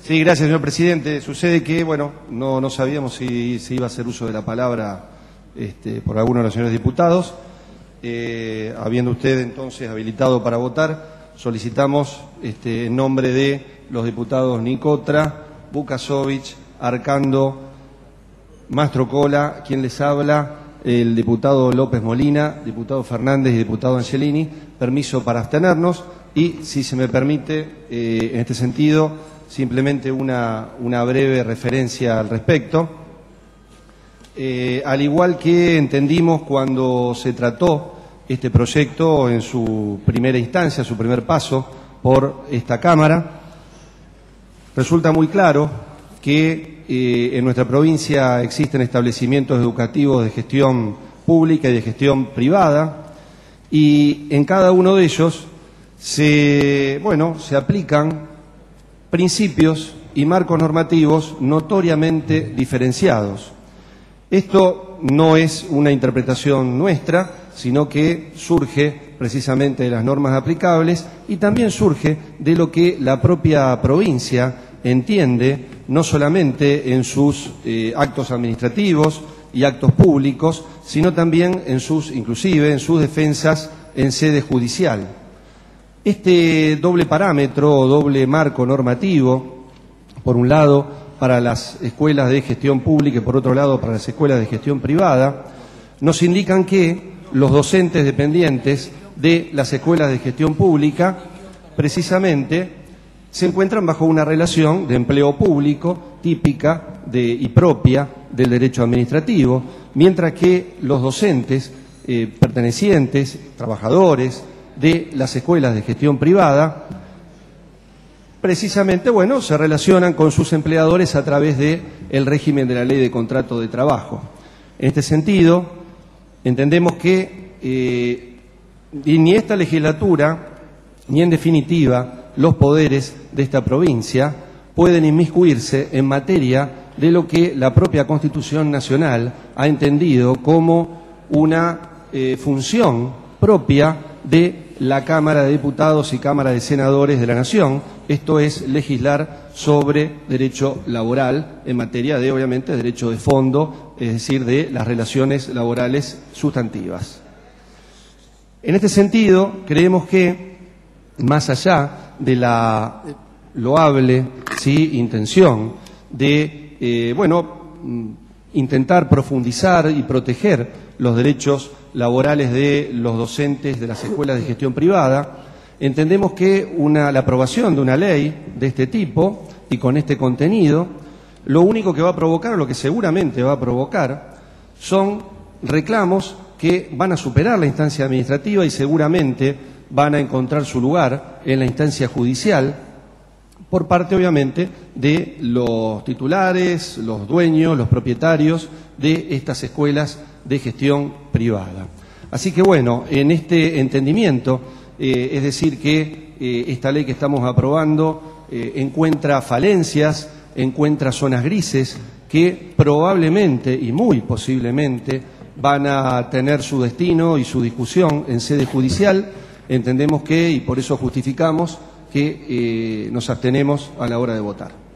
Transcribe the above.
Sí, gracias, señor presidente. Sucede que, bueno, no sabíamos si se iba a hacer uso de la palabra por alguno de los señores diputados. Habiendo usted entonces habilitado para votar, solicitamos en nombre de los diputados Nicotra, Bukasovich, Arcando, Mastrocola, quien les habla, el diputado López Molina, diputado Fernández y diputado Angelini, permiso para abstenernos y, si se me permite, en este sentido, simplemente una breve referencia al respecto. Al igual que entendimos cuando se trató este proyecto en su primera instancia, su primer paso por esta Cámara, resulta muy claro que en nuestra provincia existen establecimientos educativos de gestión pública y de gestión privada, y en cada uno de ellos se aplican principios y marcos normativos notoriamente diferenciados. Esto no es una interpretación nuestra, sino que surge precisamente de las normas aplicables y también surge de lo que la propia provincia entiende, no solamente en sus actos administrativos y actos públicos, sino también inclusive en sus defensas en sede judicial. Este doble parámetro o doble marco normativo, por un lado para las escuelas de gestión pública y por otro lado para las escuelas de gestión privada, nos indican que los docentes dependientes de las escuelas de gestión pública precisamente se encuentran bajo una relación de empleo público típica y propia del derecho administrativo, mientras que los docentes pertenecientes, trabajadores de las escuelas de gestión privada, precisamente, se relacionan con sus empleadores a través del régimen de la Ley de Contrato de Trabajo. En este sentido, entendemos que ni esta legislatura, ni en definitiva los poderes de esta provincia pueden inmiscuirse en materia de lo que la propia Constitución Nacional ha entendido como una función propia de la Cámara de Diputados y Cámara de Senadores de la Nación, esto es legislar sobre derecho laboral en materia de, obviamente, derecho de fondo, es decir, de las relaciones laborales sustantivas. En este sentido, creemos que, más allá de la loable intención de intentar profundizar y proteger los derechos laborales de los docentes de las escuelas de gestión privada, entendemos que la aprobación de una ley de este tipo y con este contenido, lo único que va a provocar, o lo que seguramente va a provocar, son reclamos que van a superar la instancia administrativa y seguramente van a encontrar su lugar en la instancia judicial por parte, obviamente, de los titulares, los dueños, los propietarios de estas escuelas de gestión privada. Así que, en este entendimiento, es decir, que esta ley que estamos aprobando encuentra falencias, encuentra zonas grises que probablemente y muy posiblemente van a tener su destino y su discusión en sede judicial. Entendemos que, y por eso justificamos, que nos abstenemos a la hora de votar.